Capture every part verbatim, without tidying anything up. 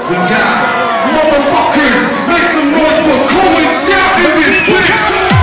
We got motherfuckers, make some noise for Koan sound in this bitch.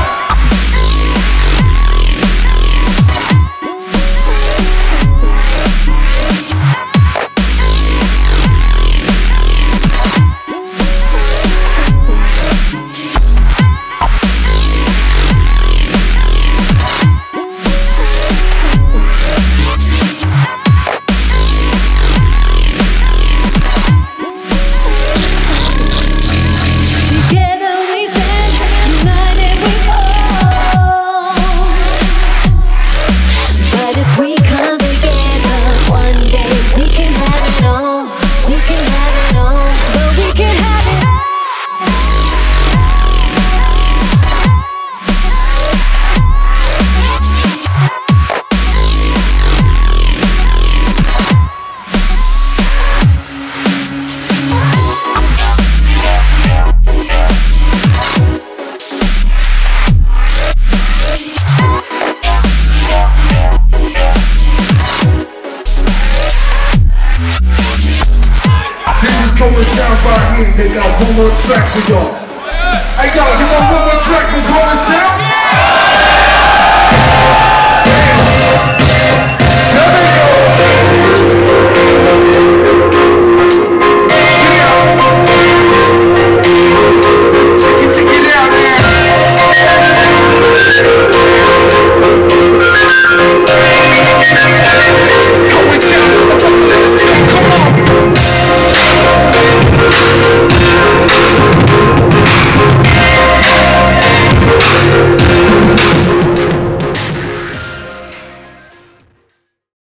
Koan sound right here, they got one more track for y'all. Hey y'all, you want one more track from Koan sound?